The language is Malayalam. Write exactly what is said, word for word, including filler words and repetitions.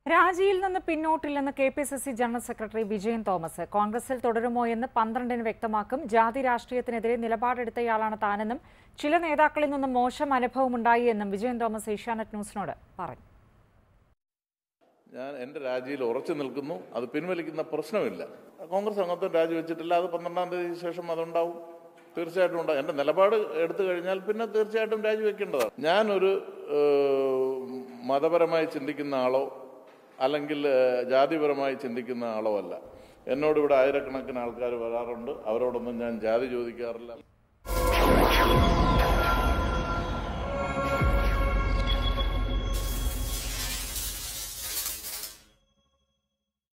രാജിയിൽ നിന്ന് പിന്നോട്ടില്ലെന്ന് K P C C general secretary Vijayan Thomas. കോൺഗ്രസിൽ തുടരുമോ എന്ന് പന്ത്രണ്ടിന് വ്യക്തമാക്കും. ജാതി രാഷ്ട്രീയത്തിനെതിരെ നിലപാടെടുത്തയാളാണ് താനെന്നും ചില നേതാക്കളിൽ നിന്നും മോശം അനുഭവമുണ്ടായി എന്നും വിജയൻ തോമസ് ഏഷ്യാനെറ്റ് ന്യൂസിനോട് പറഞ്ഞു. ഞാൻ എൻ്റെ രാജിയിൽ ഉറച്ചു നിൽക്കുന്നു. അത് പിൻവലിക്കുന്ന പ്രശ്നമില്ല. കോൺഗ്രസ് അംഗത്വം രാജിവെച്ചിട്ടില്ല. അത് പന്ത്രണ്ടാം തീയതി ശേഷം അതുണ്ടാവും, തീർച്ചയായിട്ടും ഉണ്ടാവും. എൻ്റെ നിലപാട് എടുത്തു കഴിഞ്ഞാൽ പിന്നെ തീർച്ചയായിട്ടും രാജിവെക്കേണ്ടതാണ്. ഞാനൊരു മതപരമായി ചിന്തിക്കുന്ന ആളോ അല്ലെങ്കിൽ ജാതിപരമായി ചിന്തിക്കുന്ന ആളോ അല്ല. എന്നോട് ഇവിടെ ആയിരക്കണക്കിന് ആൾക്കാർ വരാറുണ്ട്. അവരോടൊന്നും ഞാൻ ജാതി ചോദിക്കാറില്ല.